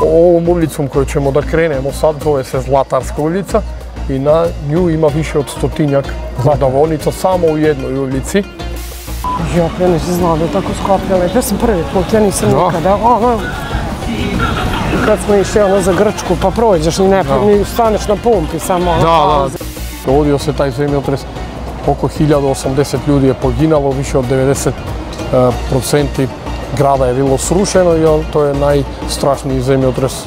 Ovom ulicom koju ćemo da krenemo sad zove se Zlatarska ulica i na nju ima više od 100-tinjak prodavaonica samo u jednoj ulici. Ja nisam znala da je tako Skoplje lepo. Ja sam prvi put, ja nisam nikada. Kad smo išli za Grčku pa prođeš i staneš na pumpi samo. Da. Dogodio se taj zemljotres, oko 1080 ljudi je poginalo, više od 90% grada je bilo srušeno i to je najstrašniji zemljotres.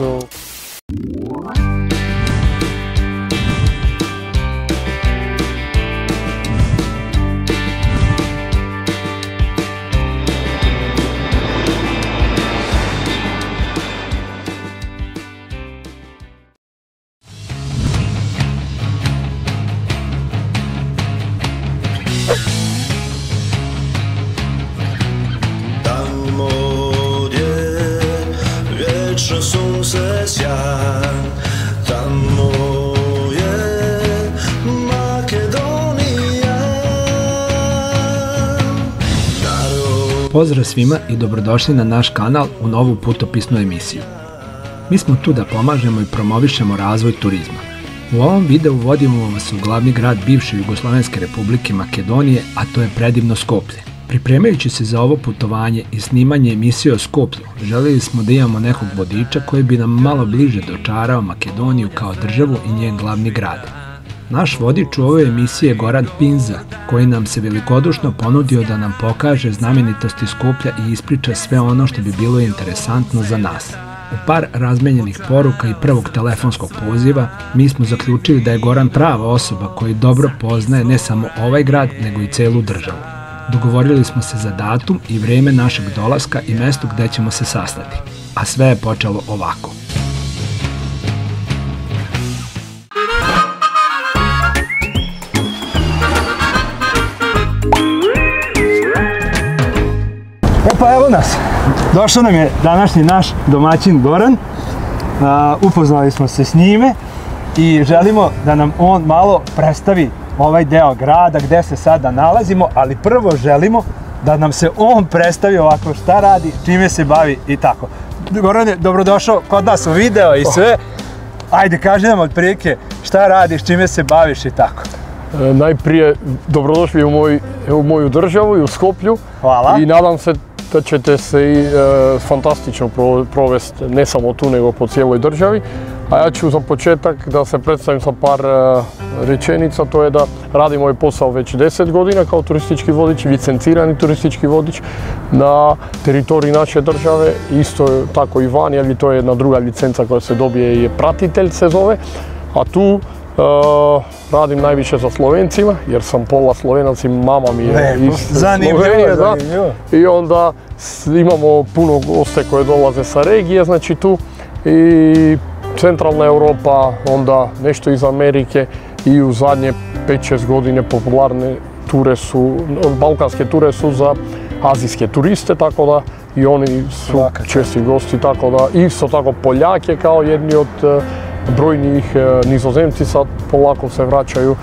Sunce sjan, tamo je Makedonija. Pozdrav svima i dobrodošli na naš kanal u novu putopisnu emisiju. Mi smo tu da pomažemo i promovišemo razvoj turizma. U ovom videu vodimo vas u glavni grad bivše Jugoslovenske republike Makedonije, a to je predivno Skoplje. Pripremajući se za ovo putovanje i snimanje emisije o Skoplju, željeli smo da imamo nekog vodiča koji bi nam malo bliže dočarao Makedoniju kao državu i njen glavni grad. Naš vodič u ovoj emisiji je Goran Pinza, koji nam se velikodušno ponudio da nam pokaže znamenitosti Skoplja i ispriča sve ono što bi bilo interesantno za nas. U par razmenjenih poruka i prvog telefonskog poziva, mi smo zaključili da je Goran prava osoba koji dobro poznaje ne samo ovaj grad, nego i celu državu. Dogovorili smo se za datum i vreme našeg dolaska i mesto gde ćemo se sastati. A sve je počelo ovako. Pa evo nas, došao nam je današnji naš domaćin Goran, upoznali smo se s njime i želimo da nam on malo predstavi ovaj deo grada gde se sada nalazimo, ali prvo želimo da nam se on predstavi ovako šta radi, čime se bavi i tako. Gorane, dobrodošao kod nas u video i sve, ajde kaži nam otprilike šta radiš, čime se baviš i tako. Najprije dobrodošli u moju državu i u Skoplju. Hvala. I nadam se da ćete se i fantastično provesti ne samo tu nego po cijeloj državi. A ja ću za početak da se predstavim sa par rečenica, to je da radim ovaj posao već 10 godina kao turistički vodič, licencirani turistički vodič na teritoriji naše države, isto tako i van, jer to je jedna druga licenca koja se dobije i pratitelj se zove, a tu radim najviše za Slovencima, jer sam pola Slovenac i mama mi je iz Slovenije. I onda imamo puno goste koje dolaze sa regije, znači tu i Centralna Europa, onda nešto iz Amerike i u zadnje 5-6 godine popularne ture su, balkanske ture su za azijske turiste, tako da i oni su česti gosti, tako da isto tako Poljake kao jedni od brojnijih, Nizozemci sad polako se vraćaju.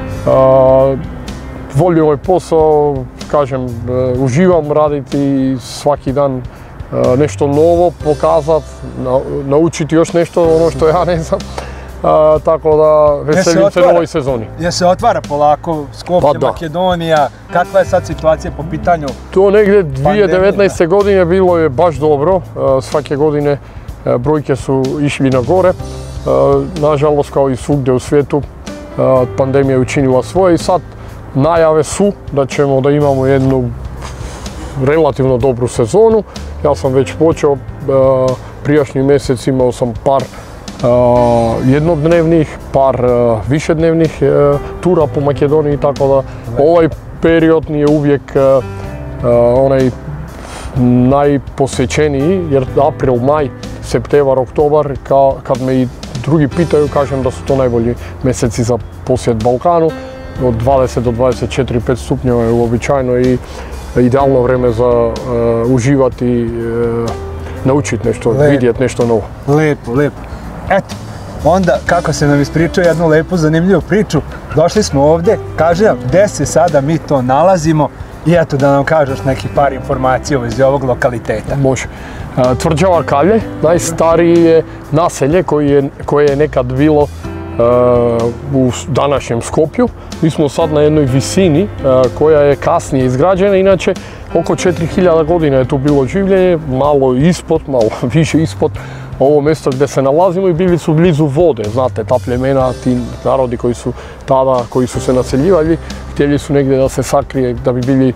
Volim ovaj posao, kažem, uživam raditi svaki dan nešto novo, pokazati, naučiti još nešto, ono što ja ne znam. Tako da veselim se novoj sezoni. Jer se otvara polako Skoplje, Makedonija, kakva je sad situacija po pitanju to negdje 2019. godine bilo je baš dobro, svake godine brojke su išli na gore. Nažalost, kao i svugdje u svijetu, pandemija je učinila svoje i sad najave su da imamo jednu relativno dobru sezonu. Ja sam već počeo, prijašnji mjesec imao sam par jednodnevnih, par višednevnih tura po Makedoniji, tako da ovaj period nije uvijek onaj najposjećeniji, jer april, maj, septembar, oktobar, kad me i drugi pitaju, kažem da su to najbolji mjeseci za posjet Balkanu. Od 20 do 24-5 stupnjeva je uobičajeno i idealno vrijeme za uživati, naučiti nešto, vidjeti nešto novo. Lepo, lepo. Eto, onda kako se nam ispričao jednu lepu, zanimljivu priču, došli smo ovdje, kaže nam gdje se sada mi to nalazimo i eto da nam kažeš neki par informacija u vezi ovog lokaliteta. Može. Tvrđava Kalje, najstarije naselje koje je nekad bilo u današnjem Skopju. Mi smo sad na jednoj visini koja je kasnije izgrađena, inače oko 4000 godina je tu bilo življenje, malo ispod, malo više ispod ovo mjesto gdje se nalazimo i bili su blizu vode, znate, ta plemena, ti narodi koji su se naseljivali, htjeli su negdje da se sakrije, da bi bili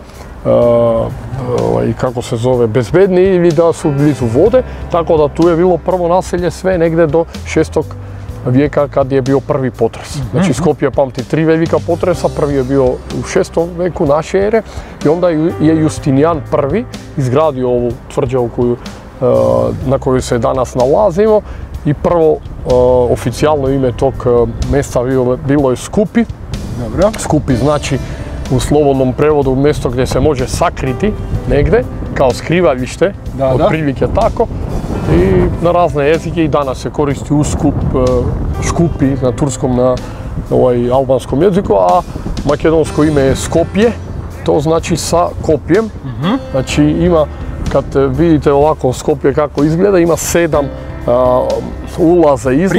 kako se zove, bezbedni ili da su blizu vode, tako da tu je bilo prvo naselje sve negdje do 6. vijeka kad je bio prvi potres. Znači Skopje pamti 3 velika potresa, prvi je bio u 6. veku naše ere i onda je Justinijan I izgradio ovu tvrđavu na kojoj se danas nalazimo i prvo oficijalno ime tog mjesta bilo je Skupi. Dobro. Skupi znači u slobodnom prevodu mjesto gdje se može sakriti negdje, kao skrivalište, otprilike tako. I na razne jezike i danas se koristi Uskup, Škupi na turskom, na albanskom jeziku, a makedonsko ime je Skopje, to znači sa kopjem. Znači ima, kad vidite ovako Skopje kako izgleda, ima 7 ulaza i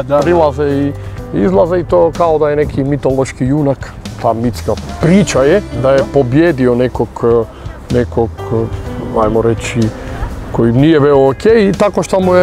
izlaza i to kao da je neki mitološki junak. Ta mitska priča je da je pobjedio nekog, ajmo reći, koji nije bio ok i tako što mu je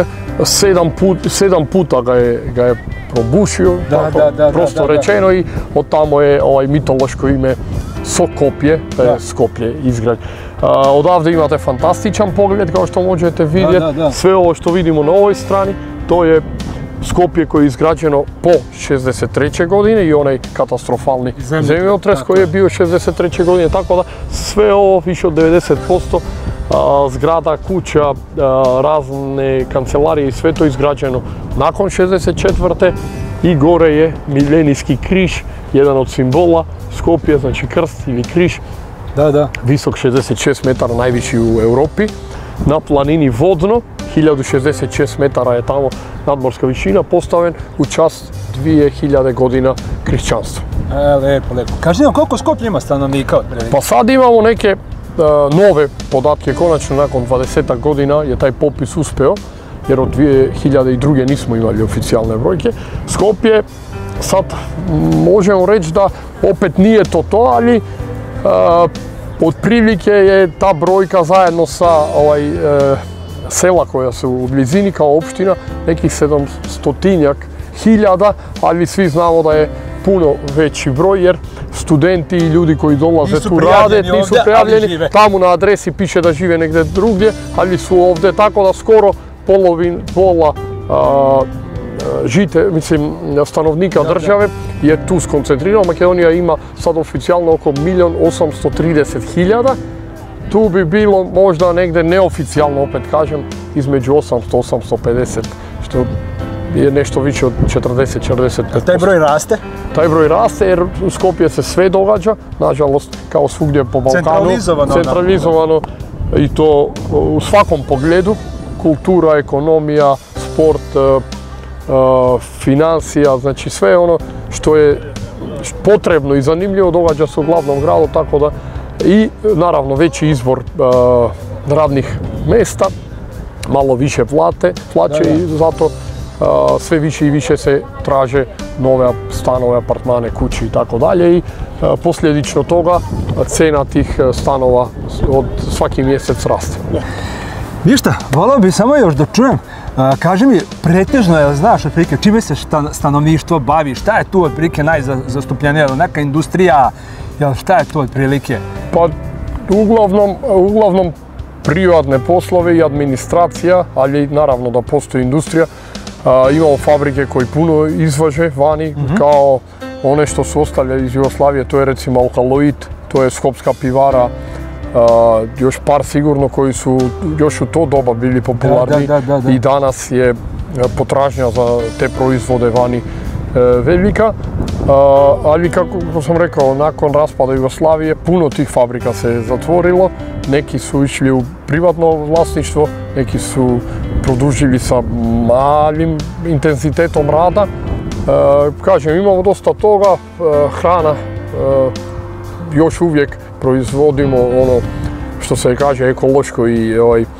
7 puta ga je probušio, prosto rečeno, i od tamo je mitološko ime Sokopje, to je Skoplje izgrađeno. Odavde imate fantastičan pogled, kao što možete vidjeti. Sve ovo što vidimo na ovoj strani, to je Skopje koje je izgrađeno po 63. godine i onaj katastrofalni zemljotres koji je bio 63. godine, tako da sve ovo više od 90% zgrada, kuća, razne kancelarije i sve to izgrađeno nakon 64. i gore je milenijski križ, jedan od simbola Skopje, znači krst ili križ, visok 66 metara, najviši u Europi, na planini Vodno, 1066 metara je tamo nadmorska višina, postaven u čast 2000 godina kršćanstva. Lepo, lepo. Kaži nam koliko Skoplje ima stanovnika? Pa sad imamo neke nove podatke, konačno nakon 20 godina je taj popis uspeo, jer od 2002. nismo imali oficijalne brojke. Skopje, sad možemo reći da opet nije to, ali otprilike je ta brojka zajedno sa sela koja su u blizini kao opština, nekih 700-tinjak hiljada, ali svi znamo da je puno veći broj, jer studenti i ljudi koji dolaze tu rade, nisu prijavljeni, tamo na adresi piše da žive negdje drugdje, ali su ovdje, tako da skoro pola stanovnika države je tu skoncentrirano. Makedonija ima sad oficijalno oko 1.830.000, tu bi bilo možda negdje neoficijalno, opet kažem, između 800-850, što je nešto više od 40-45%. Taj broj raste? Taj broj raste jer u Skopje se sve događa, nažalost, kao svugdje po Balkanu. Centralizovano i to u svakom pogledu. Kultura, ekonomija, sport, financija, znači sve ono što je potrebno i zanimljivo događa se u glavnom gradu, tako da i naravno veći izbor radnih mjesta, malo više plaće i zato sve više i više se traže nove stanove, apartmane, kući i tako dalje i posljedično toga cena tih stanova od svaki mjesec raste. Ništa, volao bi samo još da čujem, kaži mi, pretežno je, znaš otprilike, čime se stanovništvo bavi, šta je tu otprilike najzastupljenije, neka industrija, šta je to otprilike? Pa uglavnom privatne poslove i administracija, ali naravno da postoji industrija. Imamo fabrike koji puno izvože vani, kao one što su ostavljali iz Jugoslavije, to je recimo Alkaloid, to je skopska pivara, još par sigurno koji su još u to doba bili popularni i danas je potražnja za te proizvode vani velika. Ali kako sam rekao, nakon raspada Jugoslavije puno tih fabrika se zatvorilo, neki su išli u privatno vlasništvo, neki su produžili sa malim intenzitetom rada. Kažem, imamo dosta toga, hrana još uvijek proizvodimo ono što se kaže ekološko i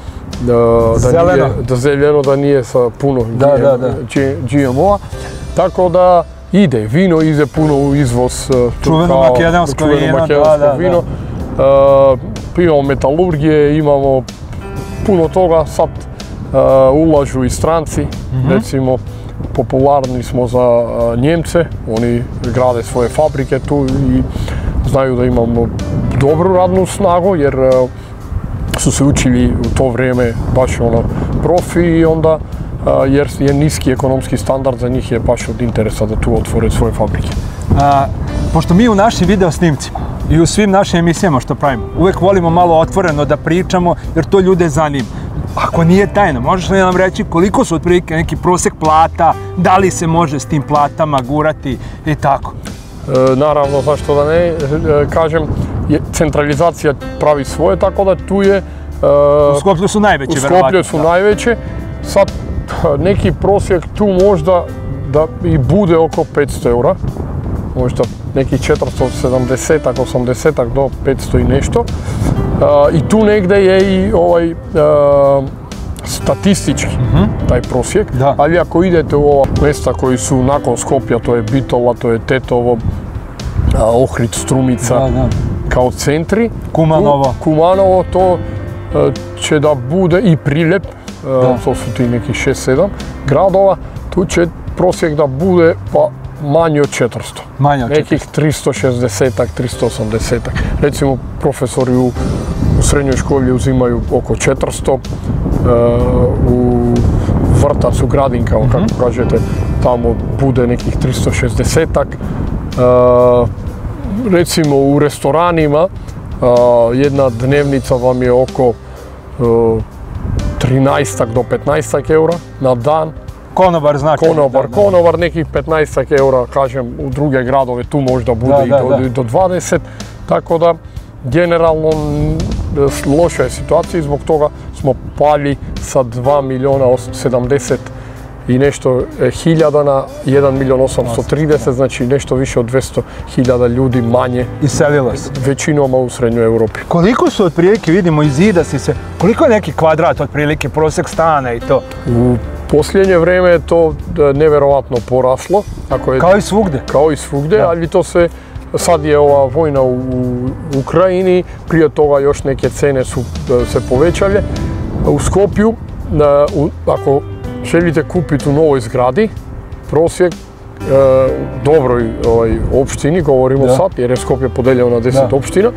zeleno, da nije sa puno GMO-a. Tako da ide, vino ide puno u izvoz. Čuveno makedonsko vino. Imamo metalurgije, imamo puno toga, sad ulažu i stranci, recimo popularni smo za Njemce, oni grade svoje fabrike tu i znaju da imamo dobru radnu snagu jer su se učili u to vrijeme baš ono profi i onda jer je niski ekonomski standard za njih je baš od interesa da tu otvore svoje fabrike. Pošto mi u našim video snimcima i u svim našim emisijama što pravimo, uvijek volimo malo otvoreno da pričamo jer to ljude zanima. Ako nije tajna, možeš li nam reći koliko su otprilike neki prosjek plata, da li se može s tim platama gurati i tako? Naravno, zašto da ne, kažem, centralizacija pravi svoje, tako da tu je... U Skopju su najveće, verovatno. U Skopju su najveće, sad neki prosjek tu možda da i bude oko 500 eura, možda nekih 470-ak, 80-ak do 500 i nešto. I tu negdje je i ovaj statistički taj prosjek, ali ako idete u ova mjesta koji su nakon Skopja, to je Bitola, to je Tetovo, Ohrid, Strumica, kao centri. Kumanovo, to će da bude i Prilep, to su ti neki 6-7 gradova, tu će prosjek da bude pa manje od 400, nekih 360-ak, 380-ak. Recimo profesori u srednjoj školi uzimaju oko 400, u Vrtac, u Gradinkama, kako kažete, tamo bude nekih 360-ak. Recimo u restoranima jedna dnevnica vam je oko 13-ak do 15-ak eura na dan. Konobar znači? Konobar nekih 15 eura, kažem, u druge gradove tu možda bude i do 20, tako da generalno loša je situacija i zbog toga smo pali sa 2.070.000 i nešto hiljada na 1.830.000, znači nešto više od 200.000 ljudi manje. Iselilo se. Većinom u Srednjoj Europi. Koliko su otprilike, vidimo iz zida koliko je neki kvadrat otprilike, prosjek stana i to? U posljednje vrijeme je to nevjerovatno poraslo. Kao i svugdje? Kao i svugdje, ali to se, sad je ova vojna u Ukrajini, prije toga još neke cene su se povećale. U Skopju, ako želite kupiti u novoj zgradi, prosjek dobroj opštini, govorimo sad, jer je Skopje podeljeno na 10 opština,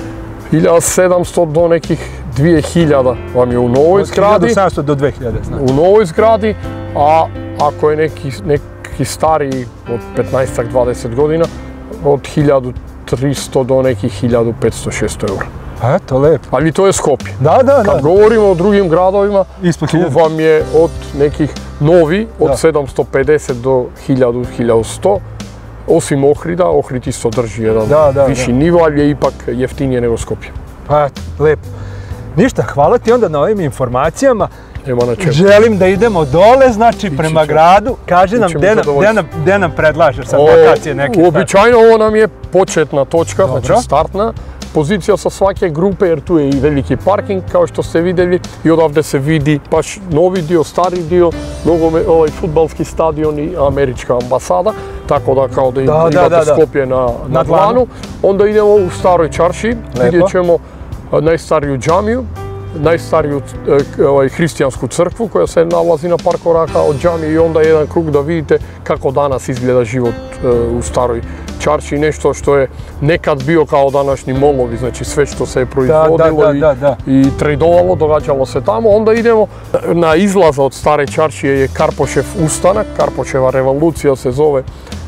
1.700 do nekih 2.000 vam je u novoj zgradi. 1.700 do 2.000 znači. U novoj zgradi, a ako je neki stariji od 15-20 godina, od 1.300 do nekih 1.500-600 eura. Eto, lepo. Ali to je Skopje. Da. Kad govorimo o drugim gradovima, tu vam je od nekih novi, od 750 do 1.000-1.100. Osim Ohrida, Ohrid isto drži jedan viši nivo, ali je ipak jeftinije nego Skopje. Eto, lepo. Ništa, hvala ti onda na ovim informacijama. Nema na čemu. Želim da idemo dole, znači prema gradu. Kaži nam, gdje nam predlažeš sad lokacije neke? Uobičajeno ovo nam je početna točka, znači startna pozicija sa svake grupe, jer tu je i veliki parking, kao što ste vidjeli, i odavde se vidi baš novi dio, stari dio, fudbalski stadion i američka ambasada, tako da kao da imate Skopje na dlanu. Onda idemo u staroj čaršiji, vidjet ćemo najstariju džamiju, najstariju hrišćansku crkvu koja se nalazi na par koraka od džamije i onda jedan krug da vidite kako danas izgleda život u staroj čaršiji, nešto što je nekad bio kao današnji molovi, znači sve što se je proizvodilo i tradovalo, događalo se tamo. Onda idemo na izlaz od stare čaršije je Karpošev ustanak, Karpoševa revolucija se zove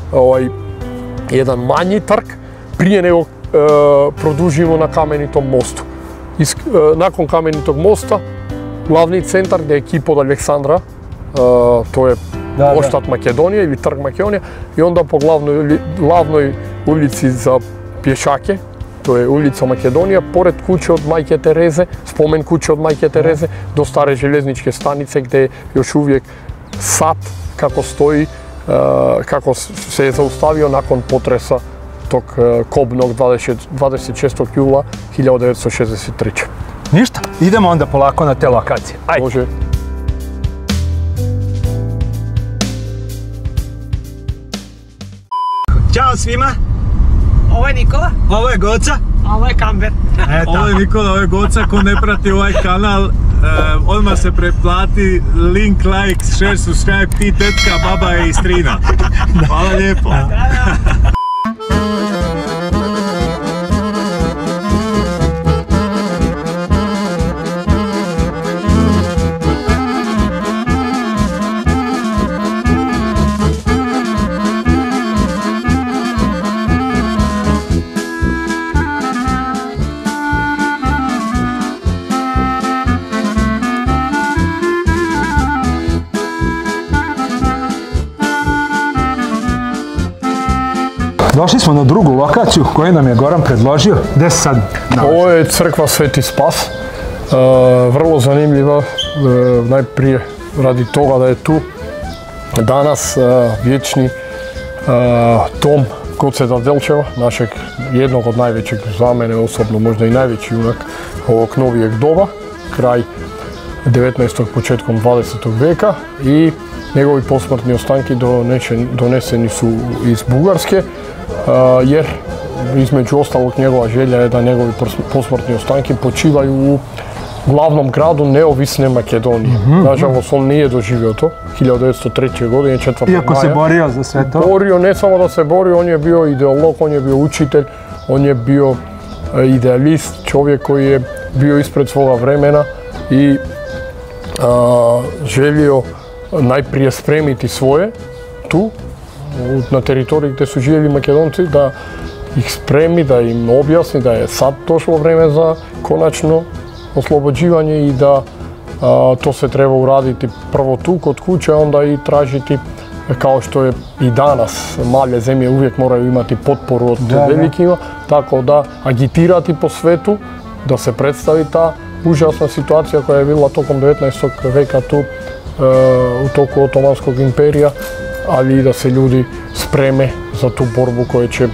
jedan manji trg, prije nego produžimo na Kamenitom mostu. Nakon Kamenitog mosta, glavni centar gdje je kip od Aleksandra, to je Oštat Makedonije ili Trg Makedonije, i onda po glavnoj ulici za pješake, to je ulica Makedonija, pored kuće od Majke Tereze, spomen kuće od Majke Tereze, do stare željezničke stanice gdje je još uvijek sat kako stoji, kako se je zaustavio nakon potresa tog kobnog 26. jula 1963. Ništa, idemo onda polako na te lokacije. Ajde. Može. Ćao svima, Ovo je Nikola, ovo je Goca. a ovo je Kamber. Ovo je Nikola, ovo je Goca, ko ne prati ovaj kanal, odmah se preplati, link, like, share, subscribe, ti tetka, baba i strina. Hvala lijepo. Došli smo na drugu lokaciju koju nam je Goran predložio. Gde se sad nalazi? Ovo je crkva Sveti Spas. Vrlo zanimljiva, najprije radi toga da je tu danas vječni tom Goceta Delčeva, našeg jednog od najvećeg, za mene osobno možda i najveći junak ovog novijeg doba, kraj 19. početkom 20. veka, i njegovi posmrtni ostanki doneseni su iz Bugarske, jer između ostalog njegova želja je da njegovi posmrtni ostanki počivaju u glavnom gradu neovisne Makedonije. Nažalost, on nije doživio to, 1903. godine, 4. maja. Iako se borio za sve to? Borio, ne samo da se borio, on je bio ideolog, on je bio učitelj, on je bio idealist, čovjek koji je bio ispred svoga vremena i želio najprije spremiti svoje tu, na teritoriji gdje su živjeli Makedonci, da ih spremi, da im objasni da je sad došlo vrijeme za konačno oslobođivanje i da to se treba uraditi prvo tu kod kuće, a onda i tražiti, kao što je i danas, male zemlje uvijek moraju imati potporu od velikima, tako da agitirati po svetu, da se predstavi ta užasna situacija koja je bila tokom 19. veka tu u toku Otomanskog imperija, ali i da se ljudi spreme za tu borbu koja će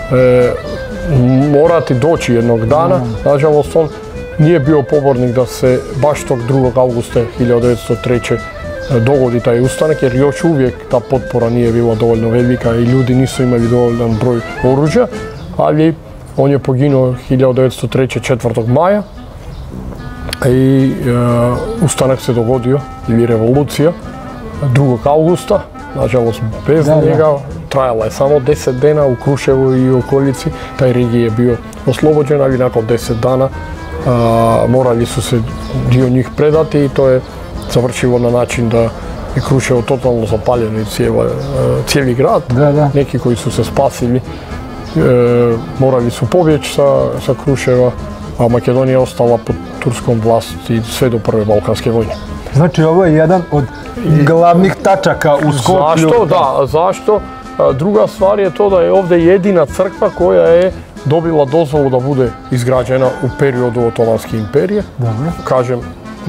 morati doći jednog dana. Nažalost, on nije bio pobornik da se baš tog 2. augusta 1903. dogodi taj ustanak, jer još uvijek ta potpora nije bila dovoljno velika i ljudi nisu imali dovoljan broj oružja, ali on je poginuo 1903. 4. maja i ustanak se dogodio, ili revolucija, 2. augusta, nažalost bez njega. Trajala je samo 10 dana u Kruševu i okolici, taj regij je bio oslobođen, ali nakon 10 dana morali su se dio njih predati i to je završilo na način da je Kruševo totalno zapaljeno i cijeli grad. Neki koji su se spasili morali su pobjeći sa Kruševa, a Makedonija je ostala pod turskom vlasti sve do Prve balkanske vojne. Znači ovo je jedan od glavnih tačaka u Skoplju. Zašto? Da, zašto? Druga stvar je to da je ovdje jedina crkva koja je dobila dozvolu da bude izgrađena u periodu Otomanske imperije. Kažem,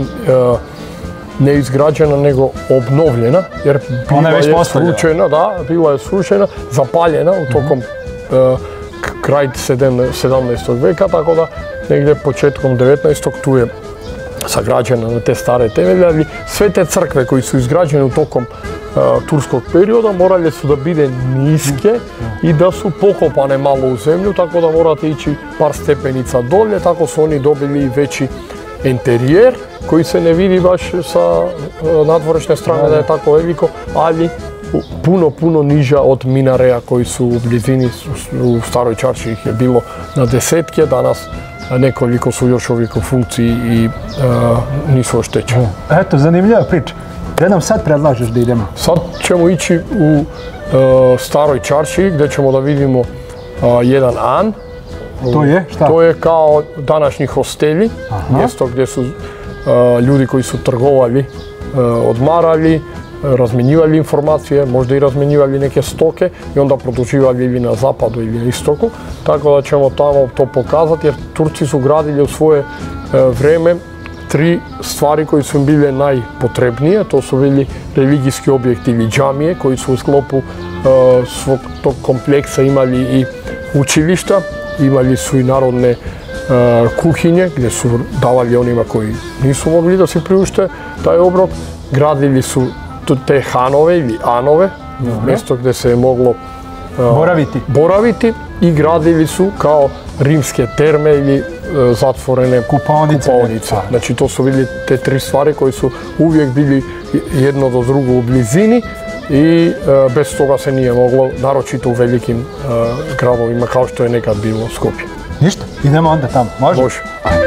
ne izgrađena, nego obnovljena, jer bila je srušena, zapaljena u tokom kraj 17. veka, tako da negdje početkom 19. tu je sagrađena na te stare temelje, ali sve te crkve koji su izgrađene u tokom turskog perioda morali su da bide niske i da su pokopane malo u zemlju, tako da morate ići par stepenica dolje, tako su oni dobili veći interijer koji se ne vidi baš sa nadvorešne strane da je tako veliko, ali puno niža od minareja koji su u blizini, u Staroj Čarši ih je bilo na desetke, danas nekoliko su još uvijek u funkciji i nisu oštećeni. Eto, zanimljiva priča. Gdje nam sad predlažeš da idemo? Sad ćemo ići u Staroj Čarši gdje ćemo da vidimo jedan an. To je šta? To je kao današnji hosteli, mjesto gdje su ljudi koji su trgovali, odmarali, razmjenjivali informacije, možda i razmjenjivali neke stoke i onda produživali ili na zapadu ili na istoku. Tako da ćemo tamo to pokazati, jer Turci su gradili u svoje vrijeme 3 stvari koji su im bile najpotrebnije. To su bili religijski objekti ili džamije koji su u sklopu svog tog kompleksa imali i učilišta, imali su i narodne kuhinje gdje su davali onima koji nisu mogli da si priušte taj obrok. Gradili su te hanove ili anove, mjesto gdje se je moglo boraviti i gradili su kao rimske terme ili zatvorene kupaonice. Znači to su bili te tri stvari koji su uvijek bili jedno do drugo u blizini i bez toga se nije moglo, naročito u velikim gradovima kao što je nekad bilo Skopje. Ništa, idemo onda tamo, može? Može.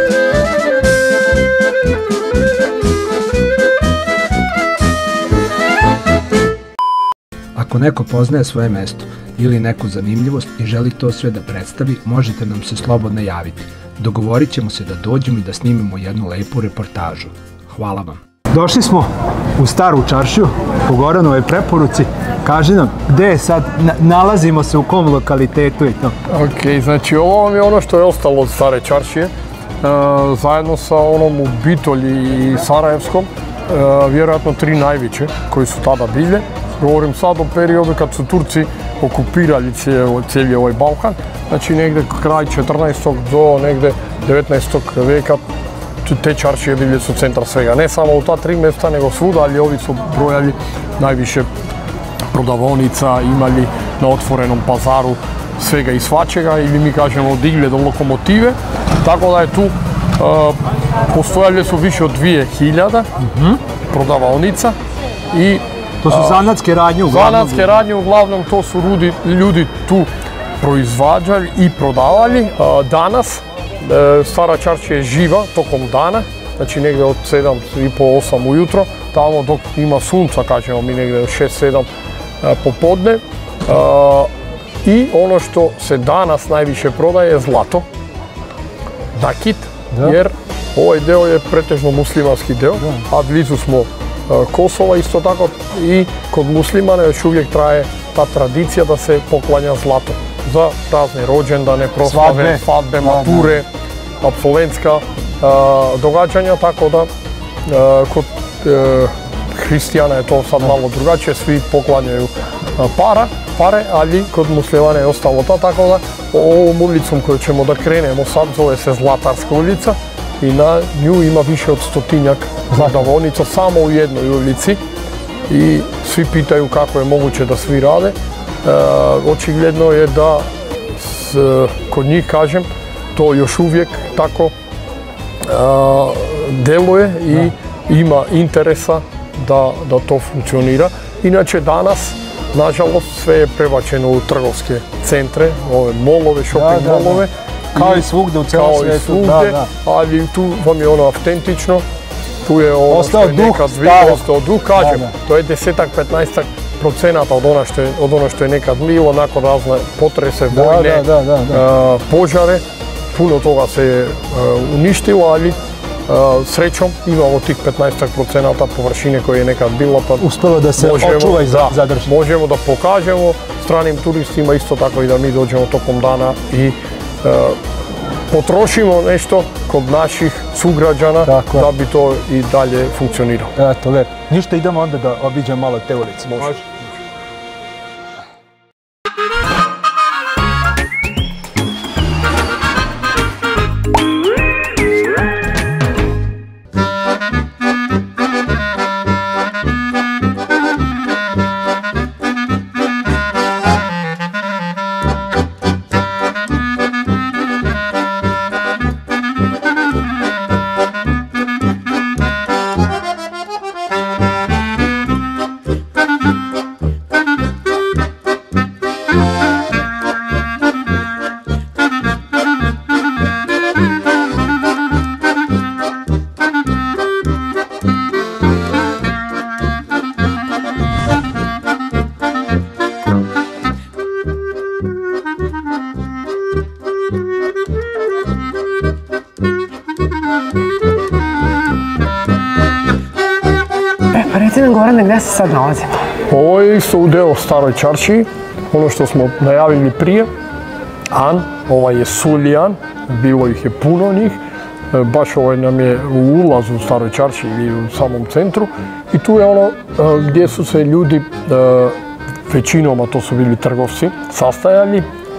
Ako neko poznaje svoje mesto ili neku zanimljivost i želi to sve da predstavi, možete nam se slobodno javiti. Dogovorit ćemo se da dođemo i da snimimo jednu lepu reportažu. Hvala vam. Došli smo u Staru čaršiju po Goranovoj preporuci. Kaži nam, gdje je sad, nalazimo se u kom lokalitetu i to? Ok, znači ovo vam je ono što je ostalo od Stare čaršije, zajedno sa onom u Bitolji i Sarajevskom, vjerojatno tri najveće koji su tada bile. Govorim sad o periodu kad su Turci okupirali cijeli ovaj Balkan, znači negdje kraj 14. do negdje 19. veka te čaršije bile su centar svega. Ne samo u ta tri mjesta, nego svuda, ali ovi su brojali najviše prodavaonica, imali na otvorenom pazaru svega i svačega, ili mi kažemo od igle do lokomotive, tako da je tu postojali su više od 2000 prodavaonica i to su zanatske radnje uglavnom? Zanatske radnje uglavnom, to su ljudi tu proizvađali i prodavali. Danas Stara čaršija je živa tokom dana, znači negdje od 7:30-8 ujutro, tamo dok ima sunca, kažemo mi negdje od 6-7 popodne. I ono što se danas najviše prodaje je zlato, nakit, jer ovaj deo je pretežno muslimanski deo, a blizu smo Kosova isto tako i kod muslimana još uvijek traje ta tradicija da se poklanja zlato za razne rođendane, proslave, svadbe, mature, apsolventska događanja, tako da kod hrišćana je to sad malo drugačije, svi poklanjaju pare, ali kod muslimana je ostalo to, tako da ovom ulicom koju ćemo da krenemo sad zove se Zlatarska ulica i na nju ima više od 100-tinjak prodavaonica samo u jednoj ulici i svi pitaju kako je moguće da svi rade. Očigledno je da kod njih, kažem, to još uvijek tako deluje i ima interesa da to funkcionira. Inače danas, nažalost, sve je prebačeno u trgovske centre, ove molove, shopping molove. Kao i svugde u cijelom svijetu. Ali tu vam je ono autentično, tu je ono što je nekad ostao duh, kažem, to je 10-15% od ono što je nekad bilo, nakon razne potrese, vojne, požare, puno toga se je uništilo, ali srećom imamo tih 15% površine koje je nekad bilo, pa uspjelo da se očuva i zadrži. Možemo da pokažemo stranim turistima isto tako i da mi dođemo tokom dana i potrošimo nešto kod naših sugrađana da bi to i dalje funkcioniralo. Eto, lepo. Ništa, idemo onda da obiđemo malo te ulice. Može. Pa reci nam, Gorane, gdje se sad nalazimo? Ovo je isto u deo Staroj čaršiji, ono što smo najavili prije. Ovaj je Suljan, bilo ih je puno njih. Baš ovaj nam je u ulazu u Staroj čaršiji ili u samom centru. I tu je ono gdje su se ljudi, većinom, a to su bili trgovci, sastajali.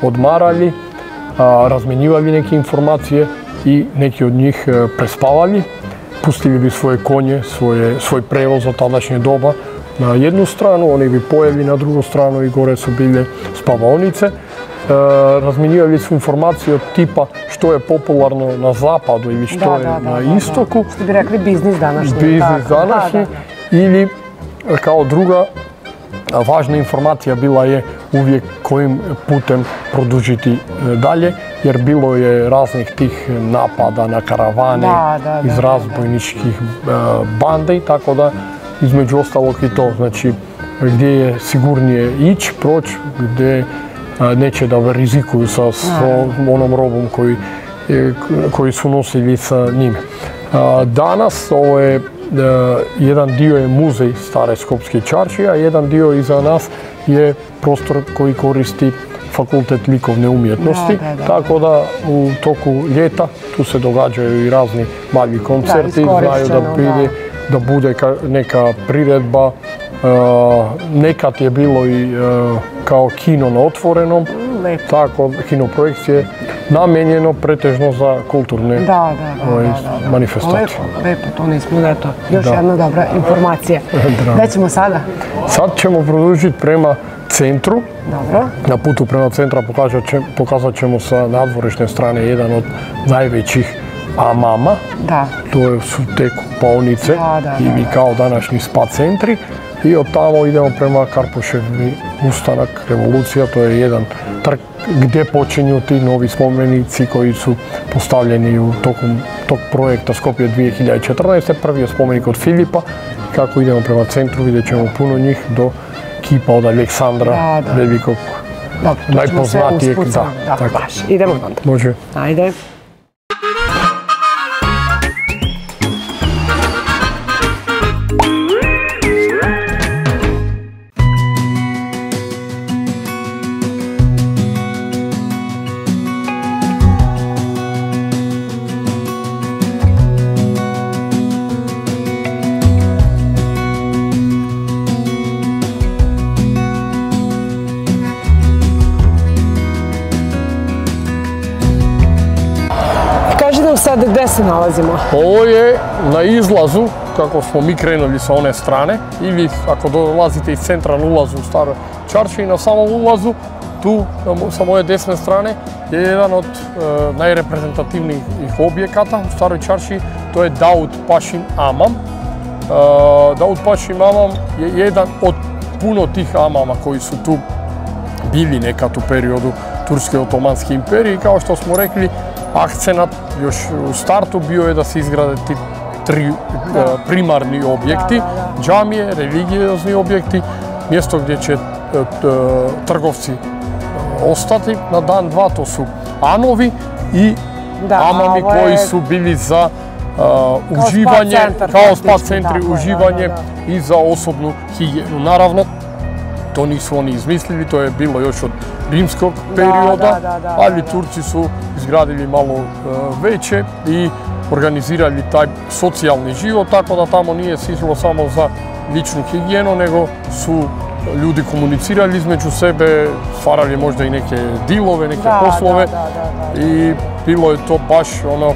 odmarali, razmenjivali neke informacije i neki od njih prespavali. Pustili bi svoje konje, svoj prevoz od tadašnje doba na jednu stranu, oni bi pojeli na drugu stranu i gore su bile spavaonice. Razmenjivali su informacije od tipa što je popularno na zapadu ili što je na istoku. Što bi rekli biznis današnji. Biznis današnji. Ili kao druga važna informacija bila je uvijek kojim putem produžiti dalje, jer bilo je raznih tih napada na karavane iz razbojničkih bandi, tako da između ostalog i to, znači gdje je sigurnije ići, proći, gdje neće da rizikuju sa onom robom koji su nosili sa njime. Danas ovo je jedan dio je muzej Stare Skopske čaršije, a jedan dio iza nas je prostor koji koristi Fakultet likovne umjetnosti, tako da u toku ljeta tu se događaju i razni mali koncerti, znaju da bude neka priredba. Nekad je bilo i kao kino na otvorenom, tako kino projekcije namijenjeno pretežno za kulturne manifestacije. Lepo, to nismo, eto, još jedna dobra informacija. Gdje ćemo sada? Sad ćemo produžiti prema centru. Dobro. Na putu prema centra pokazat ćemo sa nadvorišne strane jedan od najvećih amama. To su te kupaonice ili kao današnji spa centri. I od tamo idemo prema Karpoševi ustanak, revolucija, to je jedan trg gdje počinju ti novi spomenici koji su postavljeni u tokom tog projekta Skopje 2014. Prvi je spomenik od Filipa. Kako idemo prema centru vidjet ćemo puno njih do kipa od Aleksandra Velikog, najpoznatijeg. Baš, idemo onda. Može. Ajde. Sad gdje se nalazimo? Ovo je na izlazu, kako smo mi krenuli sa one strane, ili ako dolazite iz centra na ulazu u Staroj čaršiji, na samom ulazu, tu sa moje desne strane, je jedan od najreprezentativnijih objekata u Staroj čaršiji, to je Davud Pašin amam. Davud Pašin amam je jedan od puno tih amama koji su tu bili nekad u periodu Turske otomanske imperije i kao što smo rekli, akcenat još u startu bio je da se izgrade ti tri primarni objekti, džamije, religiozni objekti, mjesto gdje će trgovci ostati na dan dva, to su anovi i amami koji su bili za uživanje, kao spa centri, uživanje i za osobnu higijenu. Naravno, to nisu oni izmislili, to je bilo još od rimskog perioda, ali Turci su izgradili malo veće i organizirali taj socijalni život, tako da tamo nije išlo samo za ličnu higijenu, nego su ljudi komunicirali između sebe, stvarali možda i neke dilove, neke poslove i bilo je to baš ono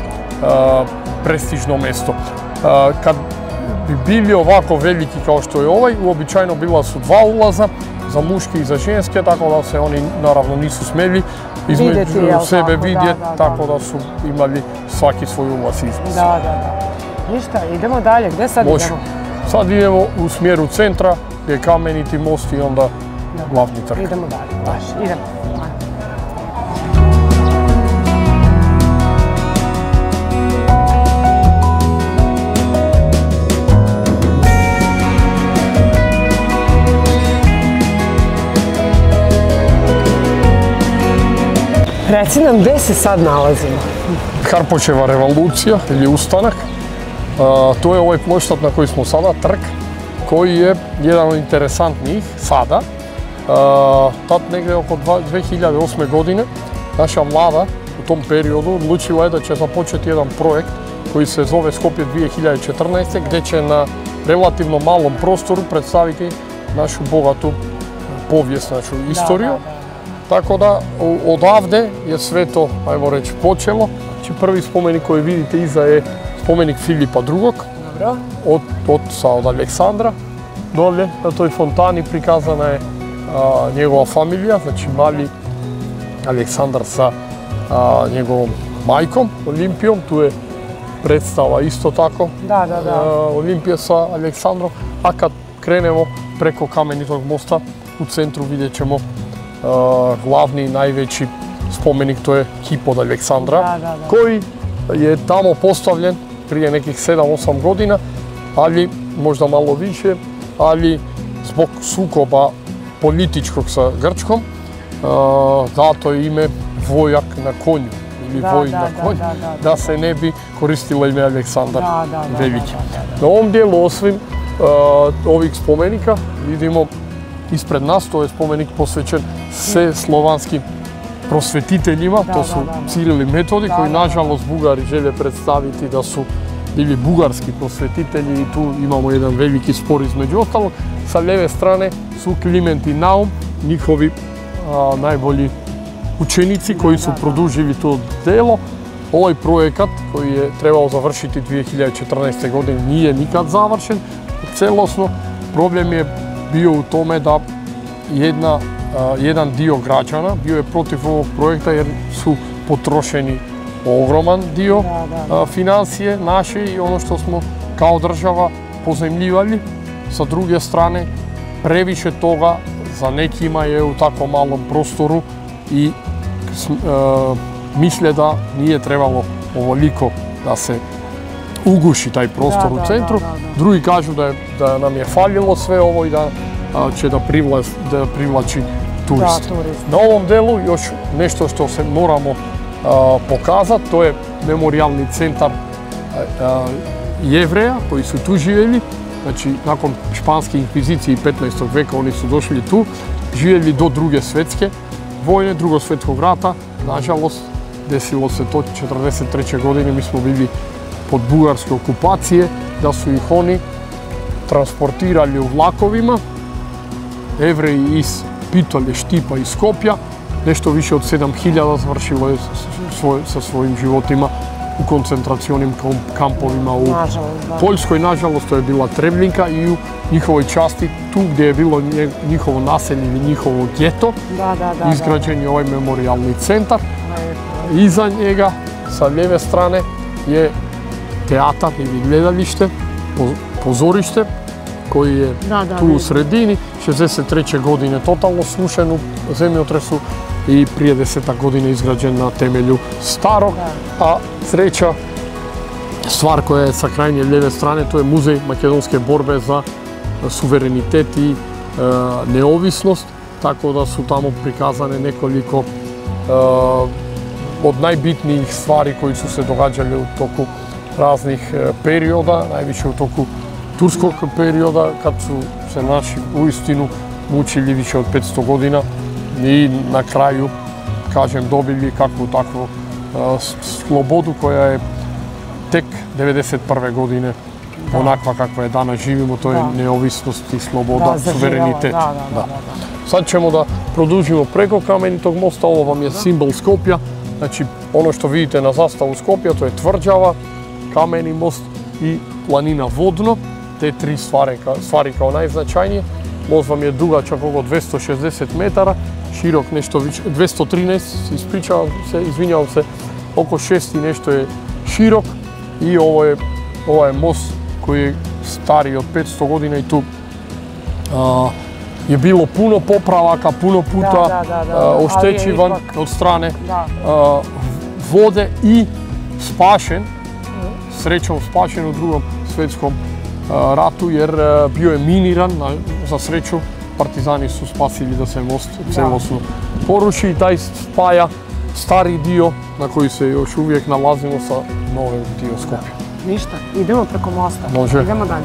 prestižno mjesto. Kad bi bili ovako veliki kao što je ovaj, uobičajeno bila su dva ulaza, za muške i za ženske, tako da se oni naravno nisu smjeli između sebe vidjeti, tako da su imali svaki svoj ulaz izlaz. Ništa, idemo dalje, gdje sad idemo? Sad idemo u smjeru centra, gdje je Kameniti most i onda glavni trg. Idemo dalje, baš, idemo. Reci nam gdje se sad nalazimo? Karpoševa revolucija ili ustanak. To je ovaj ploštat na koji smo sada, trg, koji je jedan od interesantnijih sada. Tad negdje oko 2008. godine naša vlada u tom periodu odlučila je da će započeti jedan projekt koji se zove Skopje 2014. gdje će na relativno malom prostoru predstaviti našu bogatu povijest, našu istoriju. Tako da odavde je sve to, ajmo reći, počelo. Znači prvi spomenik koji vidite iza je spomenik Filipa II. Dobro. Oca od Aleksandra. Dolje na toj fontani prikazana je njegova familija, znači mali Aleksandar sa njegovom majkom Olimpijom. Tu je predstava isto tako. Da. Olimpije sa Aleksandrom. A kad krenemo preko Kamenitog mosta u centru vidjet ćemo glavni i najveći spomenik, to je kip od Aleksandra, koji je tamo postavljen prije nekih 7-8 godina, ali možda malo više, ali zbog sukoba političkog sa Grčkom dato je ime vojak na konju ili vojn na konju, da se ne bi koristilo ime Aleksandar Veliki. Na ovom dijelu osim ovih spomenika vidimo ispred nas, to je spomenik posvećen sve slovanskim prosvetiteljima, to su Ciril i Metodij, koji nažalost Bugari žele predstaviti da su bili bugarski prosvetitelji i tu imamo jedan veliki spor između ostalog. Sa lijeve strane su Kliment i Naum, njihovi najbolji učenici koji su produžili to delo. Ovaj projekat koji je trebao završiti 2014. godine nije nikad završen celosno. Problem je bio u tome da jedan dio građana bio je protiv ovog projekta jer su potrošeni ogroman dio financije naše i ono što smo kao država pozajmljivali. Sa druge strane, previše toga za nekima je u tako malom prostoru i misle da nije trebalo ovoliko da se uguši taj prostor u centru. Drugi kažu da nam je falilo sve ovo i da će da privlači turiste. Na ovom delu još nešto što se moramo pokazati, to je memorijalni centar Jevreja koji su tu živjeli. Znači, nakon španske inkvizicije i 15. veka oni su došli tu, živjeli do druge svjetske vojne, drugog svjetskog rata. Nažalost, desilo se to 1943. godine, mi smo bili pod bugarske okupacije, da su ih oni transportirali u vlakovima. Jevreji iz Pitolje, Štipa i Skopja, nešto više od 7000 završilo je sa svojim životima u koncentracionim kampovima u Poljskoj. Nažalost, to je bila Treblinka i u njihovoj časti, tu gdje je bilo njihovo naselje ili njihovo geto, izgrađen je ovaj memorijalni centar. Iza njega, sa lijeve strane, je teatar ili gledalište, pozorište, koji je tu u sredini. 63. godine totalno srušen u zemljotresu i prije 10 godina izgrađen na temelju starog. A treća stvar koja je sa krajnje lijeve strane, to je muzej makedonske borbe za suverenitet i neovisnost, tako da su tamo prikazane nekoliko od najbitnijih stvari koji su se događali u toku raznih perioda, najviše u toku turskog perioda, kad su se naši uistinu mučili više od 500 godina i na kraju, kažem, dobili kakvu takvu slobodu koja je tek 1991. godine onakva kakva je danas živimo, to je neovisnost i sloboda, suverenitet. Sad ćemo da produžimo preko Kamenitog mosta, ovo vam je simbol Skopja, znači ono što vidite na zastavu Skopja, to je tvrđava, Kameni most i planina Vodno, te tri stvari kao najznačajnije. Most vam je dugačak oko 260 metara, širok nešto više, 213, izvinjavam se, oko 6 i nešto je širok i ovo je most koji je stariji od 500 godina i tu je bilo puno popravaka, puno puta oštećivan od strane vode i spašen, srećom spašen u Drugom svjetskom ratu jer bio je miniran, za sreću partizani su spasili da se most celosno poruši i taj spaja stari dio na koji se još uvijek nalazimo sa novim dio Skopja. Ništa, idemo preko mosta. Može. Idemo dalje.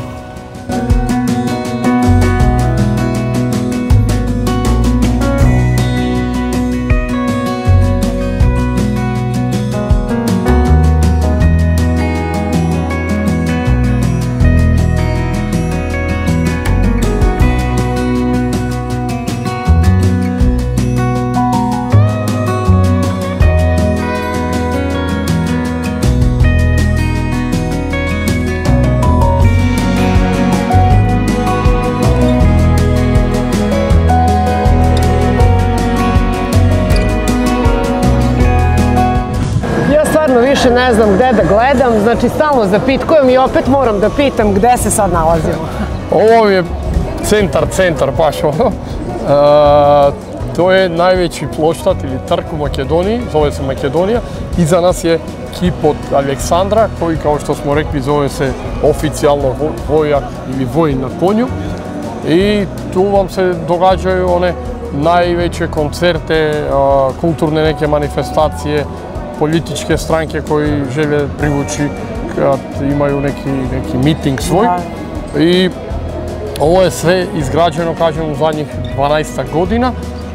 više ne znam gde da gledam, znači stalno zapitkujem i opet moram da pitam gde se sad nalazimo. Ovo je centar baš ono. To je najveći ploštat ili trg u Makedoniji, zove se Makedonija. Iza nas je kip od Aleksandra koji, kao što smo rekli, zove se oficijalno vojak ili vojin na konju. I tu vam se događaju one najveće koncerte, kulturne neke manifestacije, političke stranke koji žele privući kad imaju neki miting svoj. I ovo je sve izgrađeno, kažem, u zadnjih 12 godina.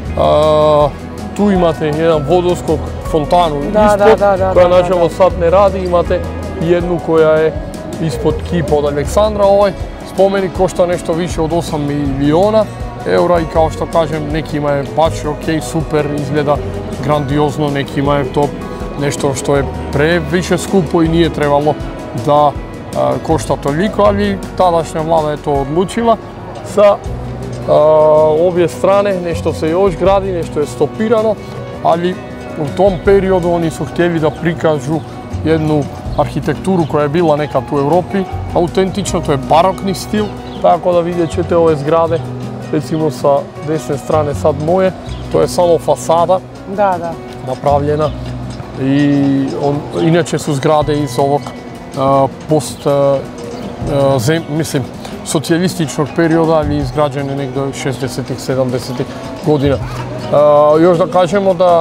Tu imate jedan vodoskok, fontanu ispod, koja nažalost sad ne radi. Imate jednu koja je ispod kipa od Aleksandra. Ovaj spomenik košta nešto više od 8 miliona eura i kao što kažem, nekima je baš ok, super, izgleda grandiozno, nekima je to nešto što je previše skupo i nije trebalo da košta toliko, ali tadašnja vlada je to odlučila. Sa obje strane nešto se još gradi, nešto je stopirano, ali u tom periodu oni su htjeli da prikažu jednu arhitekturu koja je bila nekad u Europi, autentično, to je barokni stil, tako da vidjet ćete ove zgrade, recimo sa desne strane sad moje, to je samo fasada napravljena i inače su zgrade iz ovog socijalističnog perioda, ali izgrađene negdje 60-ih, 70-ih godina. Još da kažemo da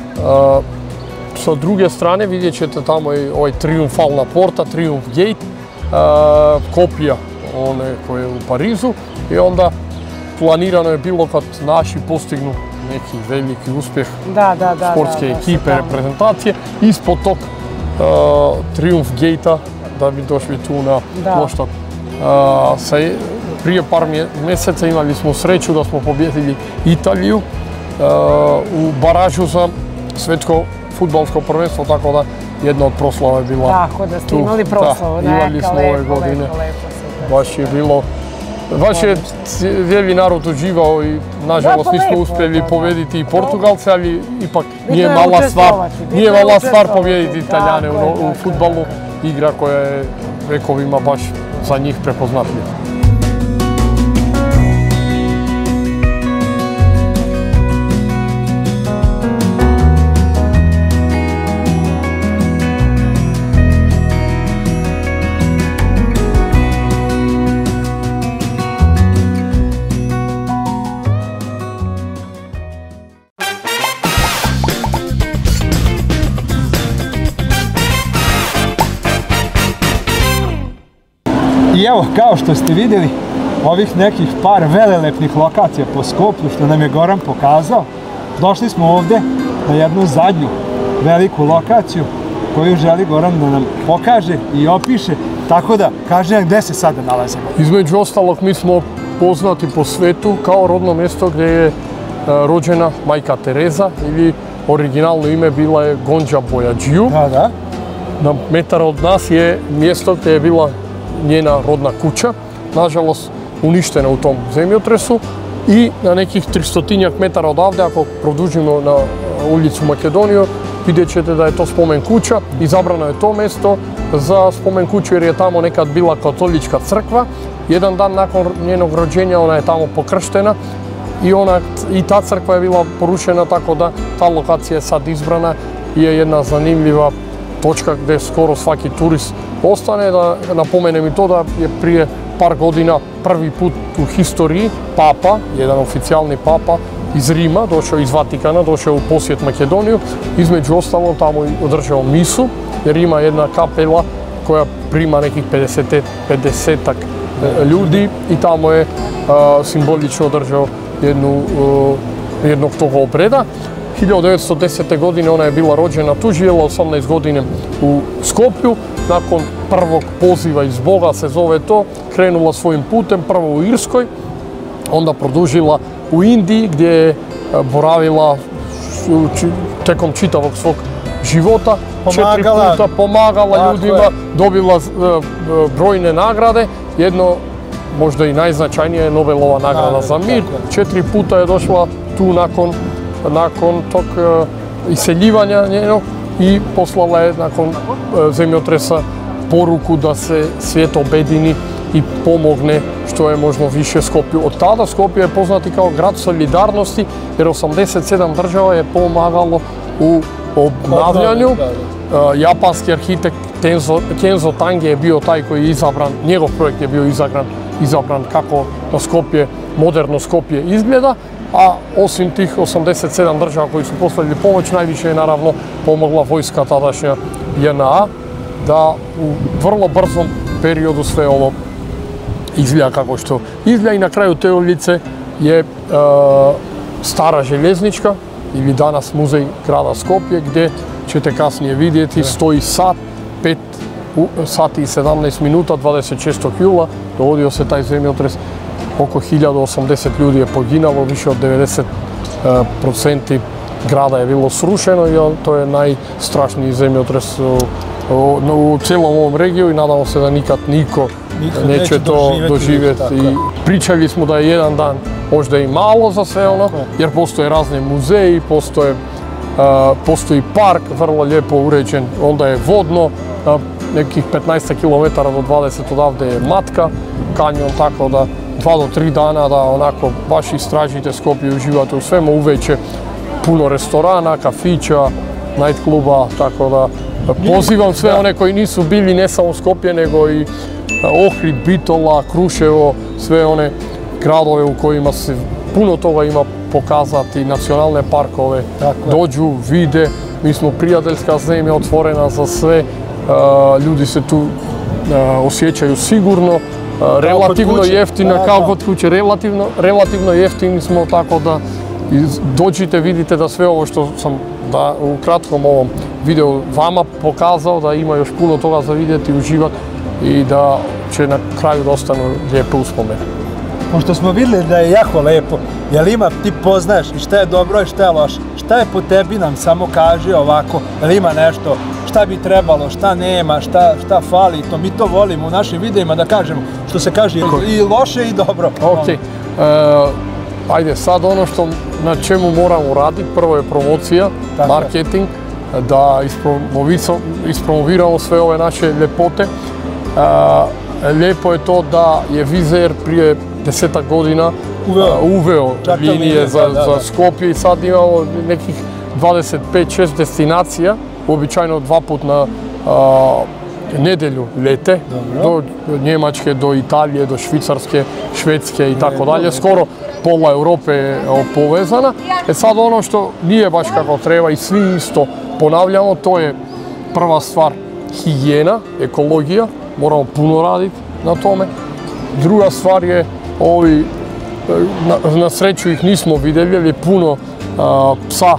sa druge strane vidjet ćete tamo i ovaj triumfalna porta, Triumph Gate, kopija one koje je u Parizu i onda planirano je bilo kad naši postignu neki veliki uspjeh sportske ekipe, reprezentacije, ispod tog Triumph Gate-a da bi došli tu na ploštat. Prije par mjeseca imali smo sreću da smo pobjedili Italiju u baražu za svjetsko fudbalsko prvenstvo, tako da jedna od proslava je bila tu. Tako da ste imali proslavu, imali smo ove godine. Baš je bilo, baš je cijeli narod uživao i nažalost nismo uspjeli pobijediti i Portugalce, ali ipak nije mala stvar pobijediti Italijane u fudbalu, igra koja je vekovima baš za njih prepoznatljiva. I evo, kao što ste vidjeli, ovih nekih par velelepnih lokacija po Skoplju što nam je Goran pokazao, došli smo ovdje na jednu zadnju veliku lokaciju koju želi Goran da nam pokaže i opiše, tako da kaže nam gdje se sada nalazimo. Između ostalog, mi smo poznati po svetu kao rodno mjesto gdje je rođena majka Tereza ili originalno ime bila je Gonđa Bojađiju. Na metar od nas je mjesto gdje je bila njena rodna kuća, nažalost uništena u tom zemljotresu i na nekih 300-tinjak metara odavde, ako produžimo na ulicu Makedoniju, vidjet ćete da je to spomen kuća. Izabrano je to mjesto za spomen kuću jer je tamo nekad bila katolička crkva. Jedan dan nakon njenog rođenja ona je tamo pokrštena i ta crkva je bila porušena, tako da ta lokacija je sad izbrana i je jedna zanimljiva točka gdje skoro svaki turist ostane. Da napomenem i to da je prije par godina prvi put u historiji papa, jedan oficijalni papa iz Rima, došao iz Vatikana, došao u posjet Makedoniju. Između ostalog tamo je održao misu jer ima jedna kapela koja prima nekih 50-ak ljudi i tamo je simbolično održao jednog tog obreda. 1910. godine ona je bila rođena tu, živjela 18 godina u Skoplju. Nakon prvog poziva iz Boga, se zove to, krenula svojim putem, prvo u Irskoj, onda produžila u Indiji gdje je boravila tekom čitavog svog života. 4 puta pomagala ljudima, dobila brojne nagrade. Jedno, možda i najznačajnije, je Nobelova nagrada za mir. 4 puta je došla tu nakon tog iseljivanja njenog i poslala je nakon zemljotresa poruku da se svijet objedini i pomogne što je možda više Skopju. Od tada Skopje je poznati kao grad solidarnosti jer 87 država je pomagalo u obnavljanju. Japanski arhitekt Kenzo Tange je bio taj koji je izabran, njegov projekt je bio izabran kako da Skopje, moderno Skopje izgleda, a osim tih 87 država koji su poslali pomoć, najviše je naravno pomogla vojska tadašnja JNA da u vrlo brzom periodu sve ovo izgleda kako što izgleda i na kraju te ulice je stara željeznička ili danas muzej grada Skopje gdje ćete kasnije vidjeti stoji sat, 5 sati i 17 minuta 26. jula dogodio se taj zemljotres, oko 1080 ljudi je poginalo, više od 90% grada je bilo srušeno i to je najstrašniji zemljotres u cijelom ovom regiju i nadamo se da nikad niko neće to doživjeti. I pričali smo da je jedan dan možda i malo za sve ono, jer postoje razne muzeji, postoji park, vrlo lijepo uređen, onda je vodno, nekih 15 km do 20 odavde je Matka, kanjon, tako da 2 do 3 dana da onako baš istražite Skopje i uživate u svemu, uveče puno restorana, kafića, night kluba, tako da pozivam sve one koji nisu bili ne samo Skopje nego i Ohrid, Bitola, Kruševo, sve one gradove u kojima se puno toga ima pokazati, nacionalne parkove, dođu, vide, mi smo prijateljska zemlja, otvorena za sve, ljudi se tu osjećaju sigurno, relativno jeftino, kao kod kuće, relativno jeftini smo, tako da dođite, vidite da sve ovo što sam u kratkom ovom videu vama pokazao, da ima još puno toga za vidjeti, uživati i da će na kraju da ostanu lijepe uspomene. Pošto smo vidjeli da je jako lepo, jel ima, ti poznaješ i šta je dobro i šta je loše, šta je po tebi nam samo kaži ovako, jel ima nešto, šta bi trebalo, šta nema, šta fali, to mi to volimo u našim videima da kažemo, što se kaže i loše i dobro. Ok, ajde sad ono na čemu moramo raditi, prvo je promocija, marketing, da ispromoviramo sve ove naše ljepote. Lijepo je to da je Wizz Air prije 10 godina uveo linije za Skopje i sad imamo nekih 25-6 destinacija, uobičajeno 2 put na nedjelju lete, do Njemačke, do Italije, do Švicarske, Švedske i tako dalje. Skoro pola Europe je povezana. Sad ono što nije baš kako treba i svi isto ponavljamo, to je prva stvar higijena, ekologija, moramo puno raditi na tome. Druga stvar je ovi, na sreću ih nismo vidjeli, jer je puno psa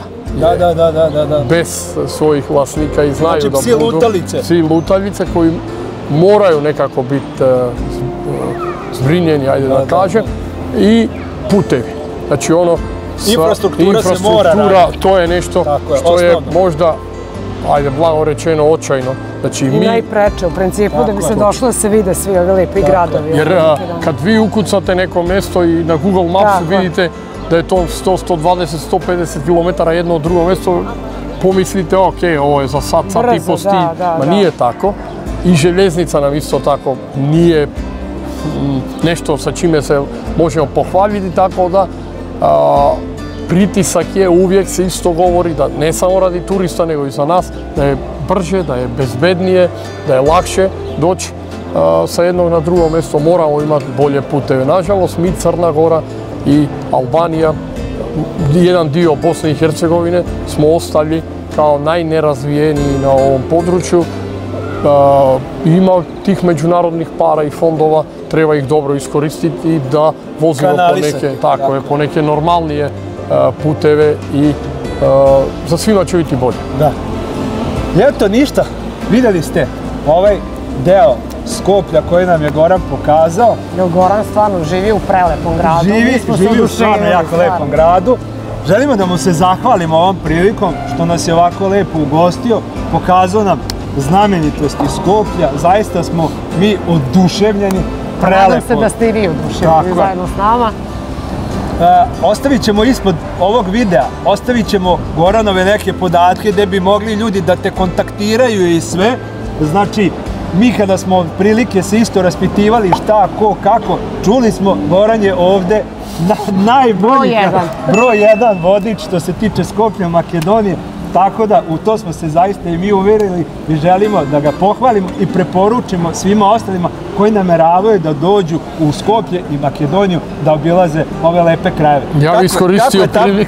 bez svojih vlasnika i znaju da budu psi lutalice koji moraju nekako biti zbrinjeni, ajde da kažem, i putevi. Znači ono, infrastruktura, to je nešto što je možda, ajde blago rečeno, očajno. I najpreče u principu da bi se došlo da se vide svi ovi lijepi gradovi. Jer kad vi ukucate neko mjesto i na Google Mapsu vidite da je to 100, 120, 150 km jedno od drugo mjesto, pomislite ok, ovo je za sat i po stil. Ma nije tako. I željeznica nam isto tako nije nešto sa čime se možemo pohvaliti, tako da pritisak je, uvijek se isto govori da ne samo radi turista nego i za nas, da je brže, da je bezbednije, da je lakše doći sa jednog na drugo mjesto, moramo imati bolje puteve. Nažalost, mi Crna Gora i Albanija, jedan dio Bosne i Hercegovine, smo ostali kao najnerazvijeniji na ovom području. Ima tih međunarodnih para i fondova, treba ih dobro iskoristiti i da vozimo po neke normalnije puteve i za svima će biti bolje. Da. I eto ništa, vidjeli ste ovaj deo Skoplja koji nam je Goran pokazao. Goran stvarno živi u prelepom gradu. Živi u stvarno jako lepom gradu. Želimo da mu se zahvalimo ovom prilikom što nas je ovako lepo ugostio, pokazao nam znamenitosti Skoplja, zaista smo mi oduševljeni, prelepo. Nadam se da ste i vi oduševljeni zajedno s nama. Ostavit ćemo ispod ovog videa, ostavit ćemo Goranove neke podatke gde bi mogli ljudi da te kontaktiraju i sve. Znači, mi kada smo prilike se isto raspitivali šta, ko, kako, čuli smo Goran je ovde najbolji broj jedan vodič što se tiče Skoplja, Makedonije. Tako da u to smo se zaista i mi uverili i želimo da ga pohvalimo i preporučimo svima ostalima koji nameravaju da dođu u Skoplje i Makedoniju da obilaze ove lepe krajeve. Ja bih iskoristio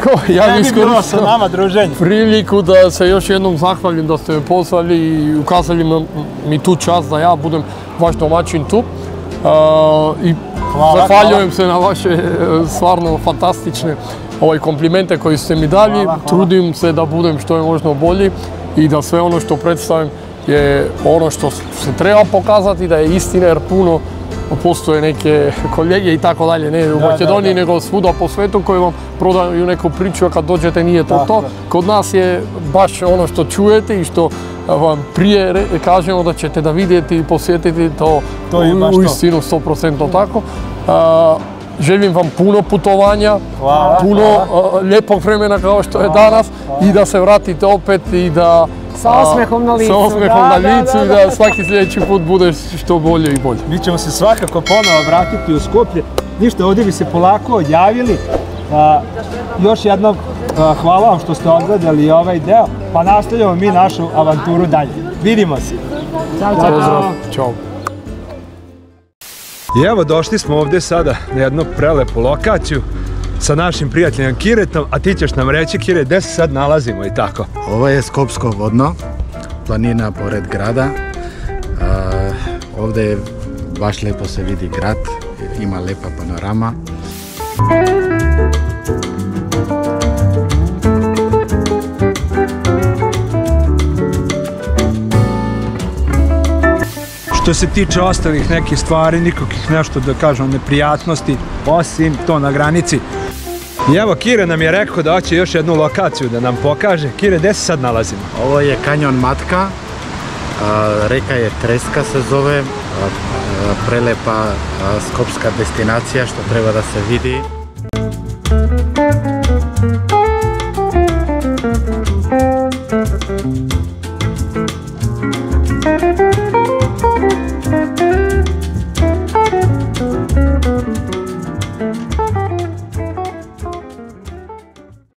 priliku da se još jednom zahvalim da ste me pozvali i ukazali mi tu čast da ja budem vaš domaćin tu. I zahvaljujem se na vaše stvarno fantastične komplimente koji ste mi dali. Trudim se da budem što je možda bolji i da sve ono što predstavim je ono što se treba pokazati, da je istina, jer puno postoje neke kolege i tako dalje, ne u Makedoniji nego svuda po svetu koji vam prodaju neku priču, a kad dođete nije to to. Kod nas je baš ono što čujete i što vam prije kažemo da ćete da vidjeti i posjetiti to u istinu 100% tako. Želim vam puno putovanja, puno lijepog vremena kao što je danas i da se vratite opet i da sa osmehom na licu i da svaki sljedeći put bude što bolje i bolje. Mi ćemo se svakako ponovo vratiti u Skoplje. Ništa, ovdje bi se polako javili. Još jednom hvala vam što ste odgledali ovaj deo, pa nastavljamo mi našu avanturu dalje. Vidimo se. Ćao. I evo, došli smo ovdje sada na jednu prelepu lokaciju sa našim prijateljem Kiretom, a ti ćeš nam reći, Kire, gdje se sad nalazimo i tako? Ovo je Skopsko vodno, planina pored grada. Ovdje baš lijepo se vidi grad, ima lijepa panorama. Što se tiče ostalih nekih stvari, nikakvih nešto da kažem neprijatnosti, osim to na granici. I evo, Kire nam je rekao da hoće još jednu lokaciju da nam pokaže. Kire, gdje se sad nalazimo? Ovo je kanjon Matka, reka je Treska se zove, prelepa skopska destinacija što treba da se vidi.